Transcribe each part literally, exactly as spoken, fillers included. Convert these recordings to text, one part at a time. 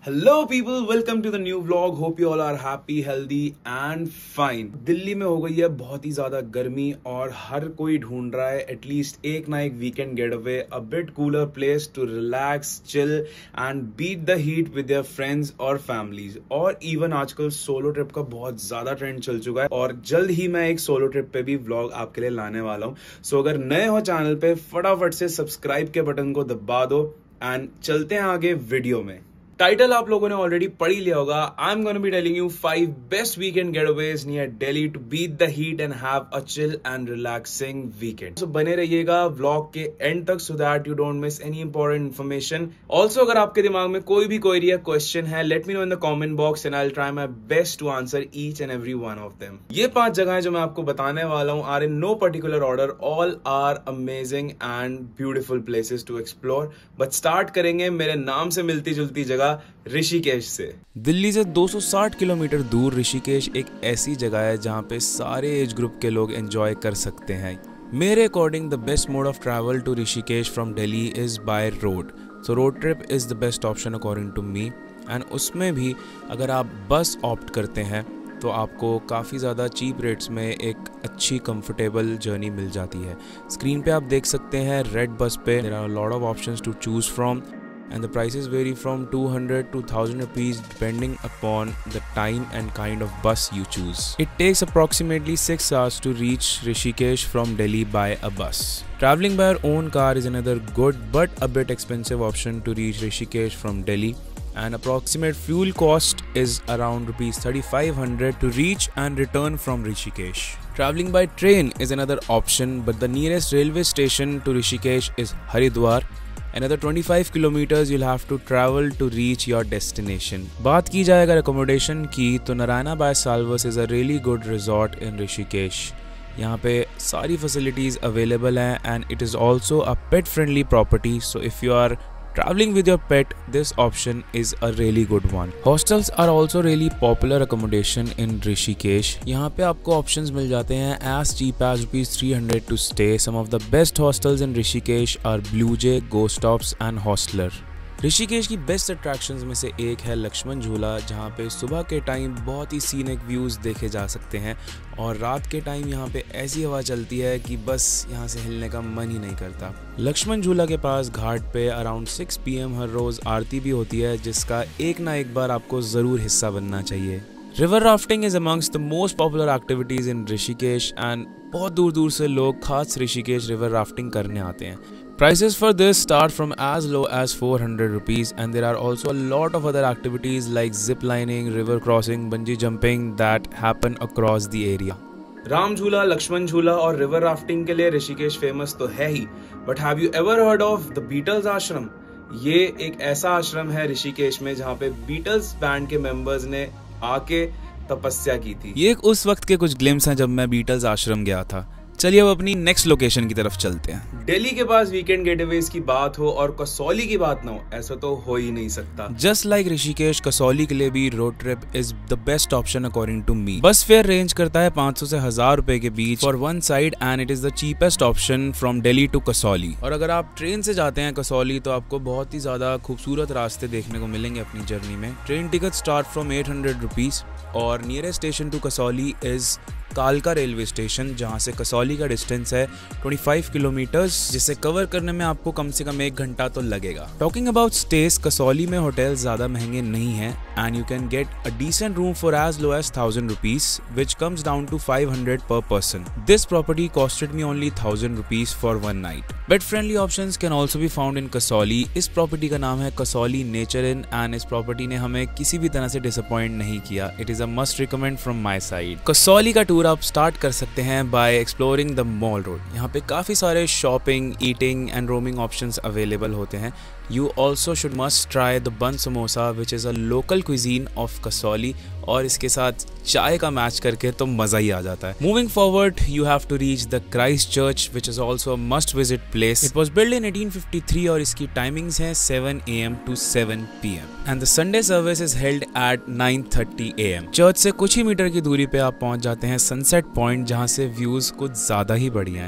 Hello people, welcome to the new vlog. Hope you all are happy, healthy and fine. Delhi में हो गई है बहुत ही ज्यादा गर्मी और हर कोई ढूंढ रहा है एटलीस्ट एक ना एक weekend get away, a bit cooler place to relax, chill and beat the heat with their friends और फैमिलीज। और इवन आजकल सोलो ट्रिप का बहुत ज्यादा ट्रेंड चल चुका है और जल्द ही मैं एक सोलो ट्रिप पे भी व्लॉग आपके लिए लाने वाला हूँ। सो so, अगर नए हो चैनल पे फटाफट से सब्सक्राइब के बटन को दबा दो एंड चलते हैं आगे वीडियो में। टाइटल आप लोगों ने ऑलरेडी पढ़ ही लिया होगा। I am gonna be telling you five best weekend getaways near Delhi to beat the heat and have a chill and relaxing weekend. So बने रहिएगा व्लॉग के एंड तक so that you don't miss any important information. Also अगर आपके दिमाग में कोई भी क्वेरी या क्वेश्चन है, let me know in the comment box and I will try my best to answer each and every one of them. ये पांच जगहें जो मैं आपको बताने वाला हूँ are in no particular order, all are amazing and beautiful places to explore. But start करेंगे मेरे नाम से मिलती जुलती जगह ऋषिकेश से। दिल्ली से दो सौ साठ किलोमीटर दूर ऋषिकेश एक ऐसी जगह है जहाँ पे सारे एज ग्रुप के लोग एंजॉय कर सकते हैं। मेरे according the best mode of travel to Rishikesh from Delhi is by road. So road trip is the best option according to me. And उसमें भी अगर आप बस ऑप्ट करते हैं तो आपको काफ़ी ज़्यादा चीप रेट्स में एक अच्छी कंफर्टेबल जर्नी मिल जाती है। स्क्रीन पे आप देख सकते हैं रेड बस पे there are lot of options to choose from and the prices vary from two hundred to one thousand rupees depending upon the time and kind of bus you choose. It takes approximately six hours to reach Rishikesh from Delhi by a bus. Traveling by our own car is another good but a bit expensive option to reach Rishikesh from Delhi. An approximate fuel cost is around rupees thirty-five hundred to reach and return from Rishikesh. Traveling by train is another option, but the nearest railway station to Rishikesh is Haridwar. Another twenty-five kilometers you'll have to travel to reach your destination. बात की जाए अगर accommodation की तो Narayana by Salvas is a really good resort in Rishikesh. यहाँ पे सारी facilities available हैं and it is also a pet friendly property. So if you are traveling with your pet, this option is a really good one. Hostels are also really popular accommodation in Rishikesh. यहाँ पे आपको options मिल जाते हैं as cheap as rupees three hundred to stay. Some of the best hostels in Rishikesh are Blue Jay, Ghost Tops and Hostler. Rishikesh की best attractions में से एक है लक्ष्मण झूला, जहाँ पे सुबह के टाइम बहुत ही सीनिक व्यूज़ देखे जा सकते हैं और रात के टाइम यहाँ पे ऐसी हवा चलती है कि बस यहाँ से हिलने का मन ही नहीं करता। लक्ष्मण झूला के पास घाट पे अराउंड सिक्स पी एम हर रोज़ आरती भी होती है, जिसका एक ना एक बार आपको ज़रूर हिस्सा बनना चाहिए। River rafting is amongst the most popular activities in Rishikesh and बहुत दूर दूर से लोग खास ऋषिकेश रिवर राफ्टिंग करने आते हैं। Prices for this start from as low as four hundred rupees and there are also a lot of other activities like zip lining, river crossing, bungee jumping that happen across the area. Ram झूला, लक्ष्मण झूला और river rafting के लिए Rishikesh famous तो है ही, but have you ever heard of the Beatles Ashram? ये एक ऐसा आश्रम है ऋषिकेश में जहाँ पे बीटल्स बैंड के मेंबर्स ने आके तपस्या की थी। ये उस वक्त के कुछ ग्लिम्स हैं जब मैं बीटल्स आश्रम गया था। चलिए अब अपनी नेक्स्ट लोकेशन की तरफ चलते हैं। दिल्ली के पास वीकेंड गेटअवेज की बात हो और कसौली की बात ना हो, ऐसा तो हो ही नहीं सकता। जस्ट लाइक ऋषिकेश, कसौली के लिए भी road trip is the best option according to me. Bus fare range करता है पाँच सौ से हजार रुपए के बीच for one side and it is the cheapest option from Delhi to Kasauli. और अगर आप ट्रेन से जाते हैं कसौली तो आपको बहुत ही ज्यादा खूबसूरत रास्ते देखने को मिलेंगे अपनी जर्नी में। Train ticket start from eight hundred rupees और nearest station to Kasauli is कालका रेलवे स्टेशन, जहां से कसौली का डिस्टेंस है पच्चीस किलोमीटर्स, जिसे कवर करने में आपको कम से कम एक घंटा तो लगेगा। टॉकिंग अबाउट स्टेज, कसौली में होटल ज्यादा महंगे नहीं हैं and you can get a decent room for as low as thousand rupees which comes down to five hundred per person. This property costed me only thousand rupees for one night. Bed friendly options can also be found in Kasauli. इस property का नाम है Kasauli nature inn and इस property ने हमें किसी भी तरह से डिसअपॉइंट नहीं किया। It is a must recommend from my side. Kasauli का टूर आप स्टार्ट कर सकते हैं by exploring the mall road. यहाँ पे काफ़ी सारे shopping, eating and roaming options available होते हैं। You also should must try the bun samosa which is a local cuisine of Kasauli और इसके साथ चाय का मैच करके तो मज़ा ही आ जाता है। Moving forward, you have to reach the Christ Church which is also a must visit place. It was built in eighteen fifty-three और इसकी टाइमिंग्स हैं seven a m to seven p m and the Sunday service is held at nine thirty a m church से कुछ ही metre की दूरी पे आप पहुंच जाते हैं सनसेट पॉइंट, जहां से व्यूज कुछ ज़्यादा ही बढ़िया हैं।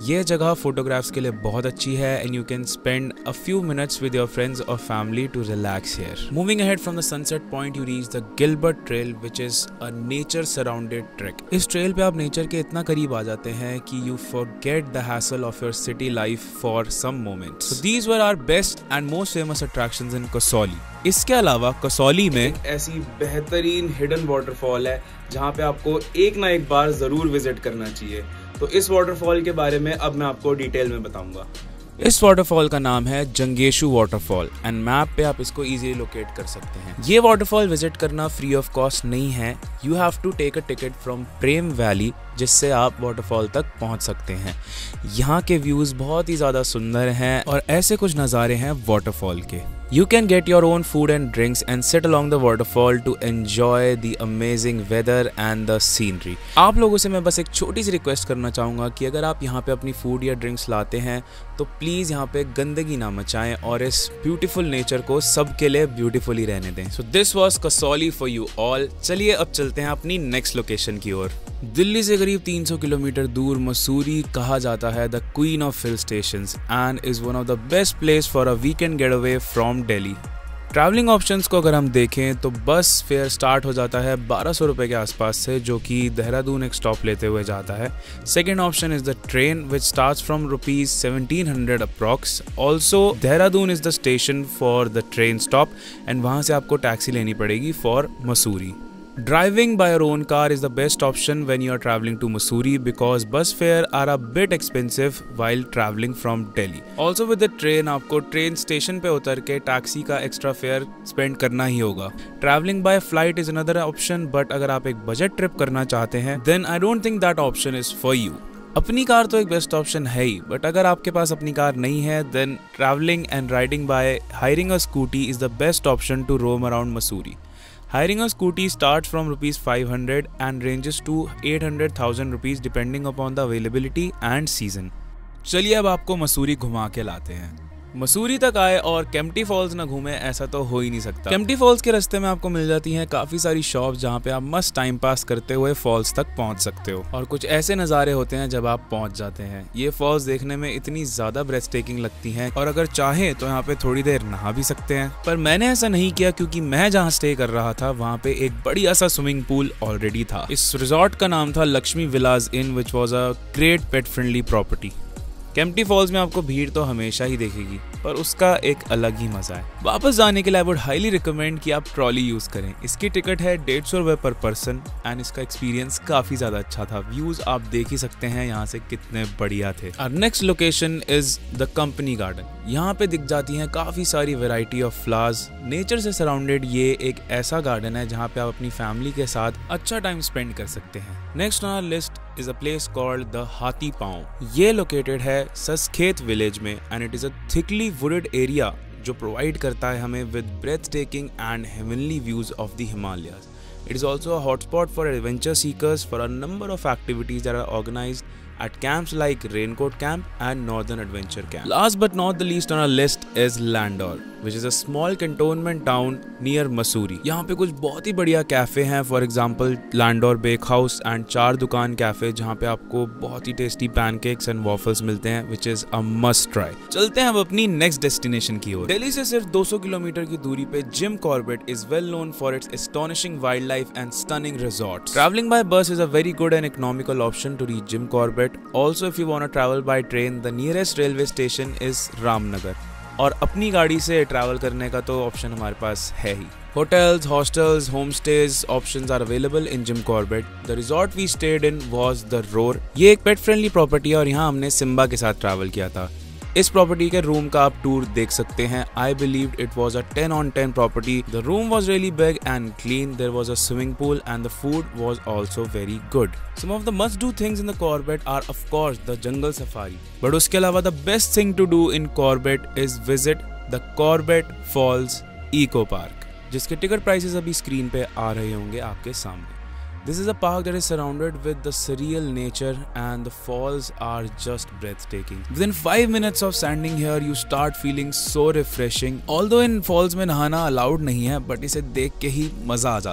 ये जगह फोटोग्राफ्स के लिए बहुत अच्छी है and you can spend a few minutes with your friends और family to relax here. Moving ahead from the sunset point you reach the Gilbert trail which is a nature surrounded track. इस trail पे आप nature के इतना करीब आ जाते हैं कि you forget the hassle of your city life for some moments. So these were our best and most famous attractions in Kasauli. इसके अलावा कसौली में एक ऐसी बेहतरीन हिडन वाटरफॉल है जहाँ पे आपको एक ना एक बार जरूर विजिट करना चाहिए। तो इस वाटरफॉल के बारे में अब मैं आपको डिटेल में बताऊंगा। इस वाटरफॉल का नाम है जंगेशु वाटरफॉल एंड मैप पे आप इसको इजीली लोकेट कर सकते हैं। ये वाटरफॉल विजिट करना फ्री ऑफ कॉस्ट नहीं है, you have to take a ticket from Prem valley जिससे आप वाटरफॉल तक पहुंच सकते हैं। यहाँ के व्यूज बहुत ही ज़्यादा सुंदर हैं और ऐसे कुछ नज़ारे हैं वाटरफॉल के। You can get your own food and drinks and sit along the waterfall to enjoy the amazing weather and the scenery. आप लोगों से मैं बस एक छोटी सी रिक्वेस्ट करना चाहूँगा कि अगर आप यहाँ पे अपनी फूड या ड्रिंक्स लाते हैं तो प्लीज़ यहाँ पे गंदगी ना मचाएं और इस ब्यूटीफुल नेचर को सबके लिए ब्यूटीफुली रहने दें। So this was Kasauli for you all. चलिए अब चलते हैं अपनी नेक्स्ट लोकेशन की ओर। दिल्ली से करीब तीन सौ किलोमीटर दूर मसूरी कहा जाता है the queen of hill stations and is one of the best place for a weekend gate away from Delhi. Travelling options को अगर हम देखें तो बस फेयर स्टार्ट हो जाता है बारह सौ रुपये के आसपास से, जो कि देहरादून एक स्टॉप लेते हुए जाता है। Second option is the train which starts from rupees seventeen hundred approx. Also Dehradun is the station for the train stop and वहाँ से आपको टैक्सी लेनी पड़ेगी for Mussoorie. Driving by your own car is the best option when you are traveling to Mussoorie because bus fare are a bit expensive while traveling from Delhi. Also with the train आपको train station पे उतर के taxi का extra fair spend करना ही होगा। Traveling by flight is another option, but अगर आप एक बजट ट्रिप करना चाहते हैं then I don't think that option is for you. अपनी कार तो एक बेस्ट ऑप्शन है ही, बट अगर आपके पास अपनी कार नहीं है then travelling and riding by hiring a scooty is the best option to roam around Mussoorie. Hiring a scooty starts from rupees five hundred and ranges to eight hundred thousand rupees depending upon the availability and season. चलिए अब आपको मसूरी घुमा के लाते हैं। मसूरी तक आए और Kempty false ना घूमे ऐसा तो हो ही नहीं सकता। केम्प्टी फॉल्स के रास्ते में आपको मिल जाती हैं काफ़ी सारी शॉप जहाँ पे आप मस्त टाइम पास करते हुए फॉल्स तक पहुँच सकते हो और कुछ ऐसे नज़ारे होते हैं जब आप पहुँच जाते हैं। ये फॉल्स देखने में इतनी ज़्यादा ब्रेथ टेकिंग लगती हैं और अगर चाहें तो यहाँ पे थोड़ी देर नहा भी सकते हैं, पर मैंने ऐसा नहीं किया क्योंकि मैं जहाँ स्टे कर रहा था वहाँ पे एक बढ़िया सा स्विमिंग पूल ऑलरेडी था। इस रिजॉर्ट का नाम था Lakshmi villas inn which was a great pet friendly property. Kempty falls में आपको भीड़ तो हमेशा ही देखेगी पर उसका एक अलग ही मजा है। वापस जाने के लिए आई वुड हाईली रिकमेंड कि आप ट्रॉली यूज करें। इसकी टिकट है डेढ़ सौ रुपये पर पर्सन एंड इसका एक्सपीरियंस काफी ज्यादा अच्छा था। व्यूज आप देख ही सकते हैं यहाँ से कितने बढ़िया थे। और next location is the company garden. यहाँ पे दिख जाती हैं काफी सारी वेराइटी ऑफ फ्लावर्स। नेचर से सराउंडेड ये एक ऐसा गार्डन है जहाँ पे आप अपनी फैमिली के साथ अच्छा टाइम स्पेंड कर सकते हैं। Next on our list is a place called the हाथी पांव। ये लोकेटेड है ससखेत विलेज में and it is a thickly wooded area जो प्रोवाइड करता है हमें with breathtaking and heavenly views of the Himalayas. It is also a hotspot for adventure seekers for a number of activities that are organized at camps like Raincoat Camp and Northern Adventure Camp. Last but not the least on our list is Landor, which is a small cantonment town near Mussoorie. यहाँ पे कुछ बहुत ही बढ़िया cafe हैं, for example Landour bake house and Char Dukan cafe जहाँ पे आपको बहुत ही टेस्टी पैनकेक्स एंड वॉफल्स मिलते हैं, which is a must try. चलते हैं अब अपनी नेक्स्ट डेस्टिनेशन की ओर। दिल्ली से सिर्फ दो सौ किलोमीटर की दूरी पे Jim Corbett is well known for its astonishing wildlife and stunning resorts. Traveling by bus is a very good and economical option to reach Jim Corbett. Also, if you want to travel by train, the nearest railway station is Ramnagar. और अपनी गाड़ी से travel करने का तो option हमारे पास है ही। Hotels, hostels, homestays options are available in Jim Corbett. The resort we stayed in was the Roar. ये एक पेट फ्रेंडली प्रॉपर्टी है और यहाँ हमने सिम्बा के साथ ट्रैवल किया था। इस प्रॉपर्टी के रूम का आप टूर देख सकते हैं। I believe it was a ten on ten property. The room was really big and clean. There was a swimming pool and the food was also very good. Some of the must do things in the Corbett are of course the jungle safari, but उसके अलावा the best thing to do in Corbett is visit the Corbett falls eco park, जिसके ticket prices अभी screen पे आ रहे होंगे आपके सामने। This is a park that is surrounded with the surreal nature and the falls are just breathtaking. Within five minutes of standing here, you start feeling so refreshing. Although in falls में नहाना allowed नहीं है, but इसे देख के ही मजा आ जाता है।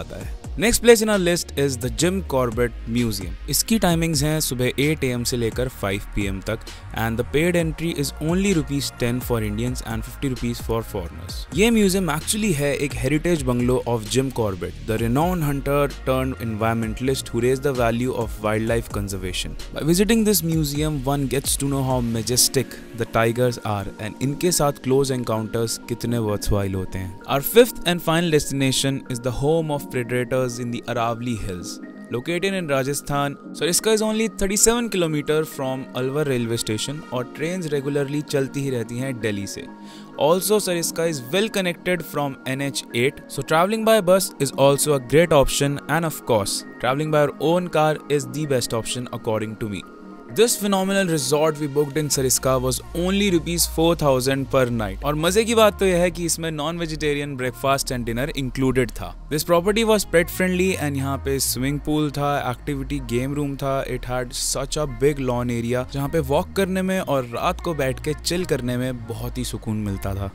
Next place in our list is the Jim Corbett museum. इसकी टाइमिंग्स हैं सुबह एट ए एम से लेकर फाइव पी एम तक and the paid entry is only rupees ten for Indians and fifty rupees for foreigners. ये museum actually है एक heritage bungalow of Jim Corbett, the renowned hunter turned environmentalist who raised the value of wildlife conservation. By visiting this museum, one gets to know how majestic the tigers are and इनके साथ close encounters कितने worthwhile होते हैं। Our fifth and final destination is the home of predators in the Aravali Hills. Located in Rajasthan, Sariska is only thirty-seven kilometers from Alwar railway station और trains regularly चलती ही रहती हैं दिल्ली से। Also, Sariska is well connected from N H eight, so traveling by bus is also a great option, and of course, traveling by our own car is the best option according to me. This phenomenal resort we booked in Sariska was only rupees four thousand per night. और मजे की बात तो यह है कि इसमें non vegetarian breakfast and dinner included था। This property was pet friendly and यहाँ पे स्विमिंग पूल था, एक्टिविटी गेम रूम था। It had such a big lawn area जहाँ पे वॉक करने में और रात को बैठ के चिल करने में बहुत ही सुकून मिलता था।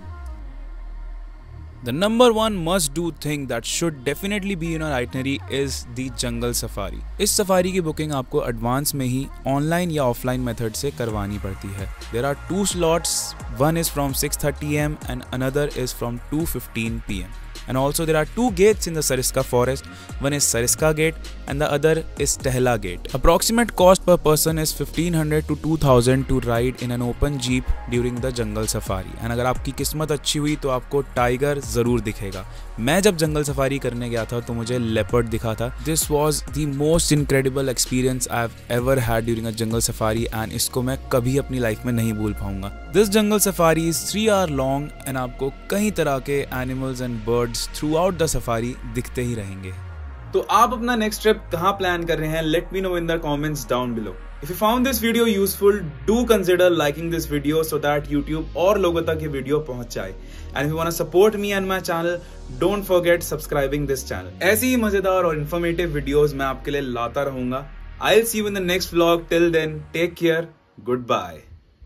The number one must-do thing that should definitely be in our itinerary is the jungle safari. इस सफारी की बुकिंग आपको एडवांस में ही ऑनलाइन या ऑफलाइन मेथड से करवानी पड़ती है। There are two slots. One is from six thirty a m and another is from two fifteen p m And also there are two gates in the Sariska forest. One is Sariska gate and the other is Tehla gate. Approximate cost per person is fifteen hundred to two thousand to ride in an open jeep during the jungle safari. And अगर आपकी किस्मत अच्छी हुई तो आपको tiger जरूर दिखेगा। मैं जब जंगल सफारी करने गया था तो मुझे लेपर्ड दिखा था। This was the most incredible experience I've ever had during a jungle safari and इसको मैं कभी अपनी लाइफ में नहीं भूल पाऊंगा। This jungle safari is three hour long and आपको कई तरह के animals and birds throughout the safari दिखते ही रहेंगे। तो आप अपना नेक्स्ट ट्रिप कहाँ प्लान कर रहे हैं? Let me know in the comments down below. If you found this video useful, do consider liking this video so that YouTube और लोगों तक ये वीडियो पहुंच जाए। And if you want to support me and my channel, don't forget subscribing this channel. ऐसी ही मजेदार और informative videos मैं आपके लिए लाता रहूंगा। I'll see you in the next vlog. Till then, take care. Goodbye.